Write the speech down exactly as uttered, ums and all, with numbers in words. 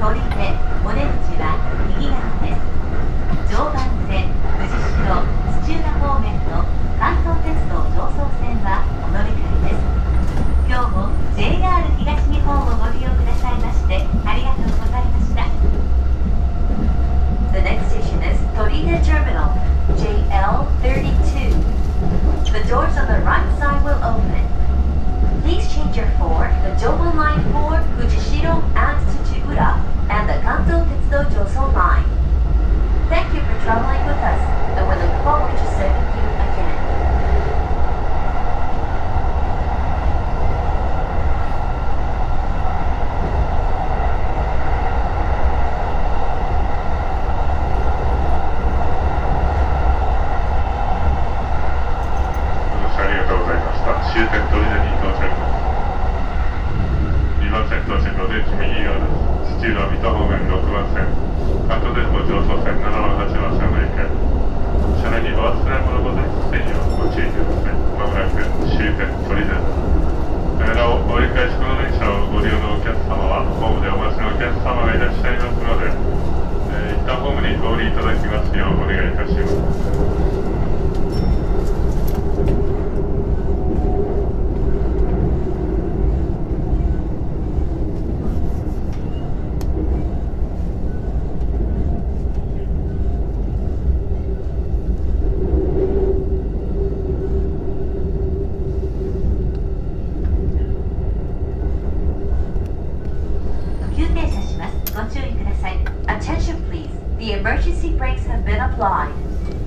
砦お出口は右側です。常磐線藤代土浦方面の関東鉄道常総線はお乗り換えです。今日も ジェイアール 東日本をご利用くださいましてありがとうございました。 The next station is Toride Terminalジェイエルさんじゅうに The doors on the right side will open. Please change your for the Joban Line for Fujishiro and Tsuchiura and the Kanto Tetsudo Joso Line. Thank you for traveling with us, and we look forward to serving you again. 終点砦に到着です。にばん線到着お出口右側です。土浦水戸方面ろくばん線、関東鉄道常総線ななばんはちばん線の行方。車内にお忘れ物ございませんようご注意ください。まもなく終点砦です。なお、折り返しこの電車をご利用のお客様はホームでお待ちのお客様がいらっしゃいますので、えー、一旦ホームにご降りいただきますようお願いいたします。 ご注意ください。Attention please. The emergency brakes have been applied.